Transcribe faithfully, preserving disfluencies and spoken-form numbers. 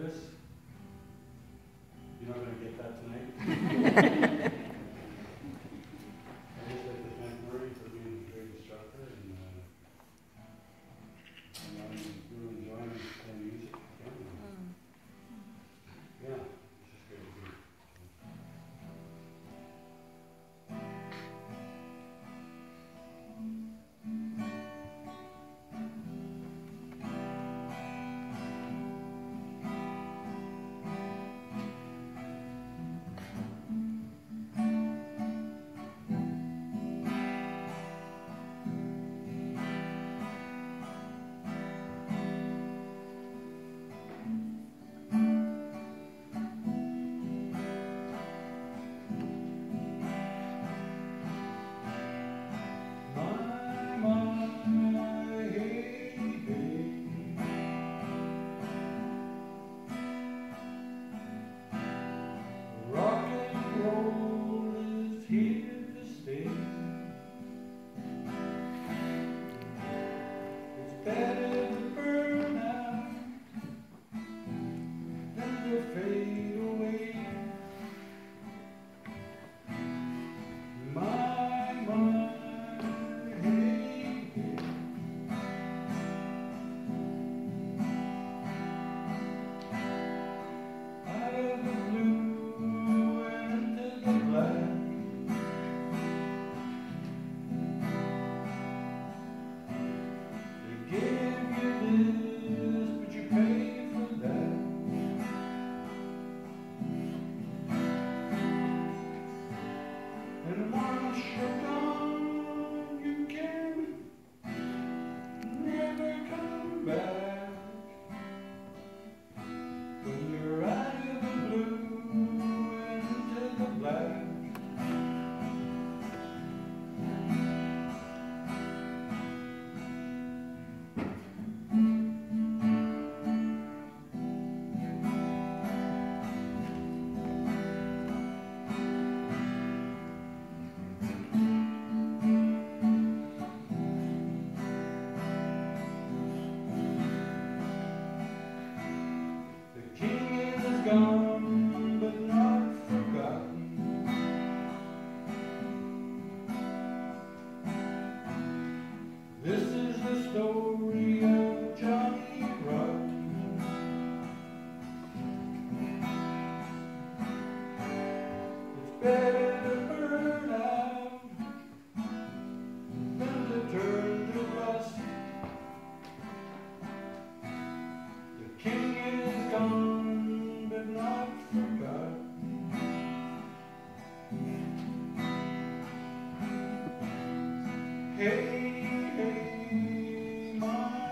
this. You're not going to get that tonight. I just like to thank Murray for being a great instructor, and, uh, and I'm really enjoying playing music again. Mm. Yeah, it's just great to be. Gone, but not forgotten. This is the story of Johnny Rotten. It's better to burn out than to turn to rust. The king is gone, but not forgotten. Hey, hey, my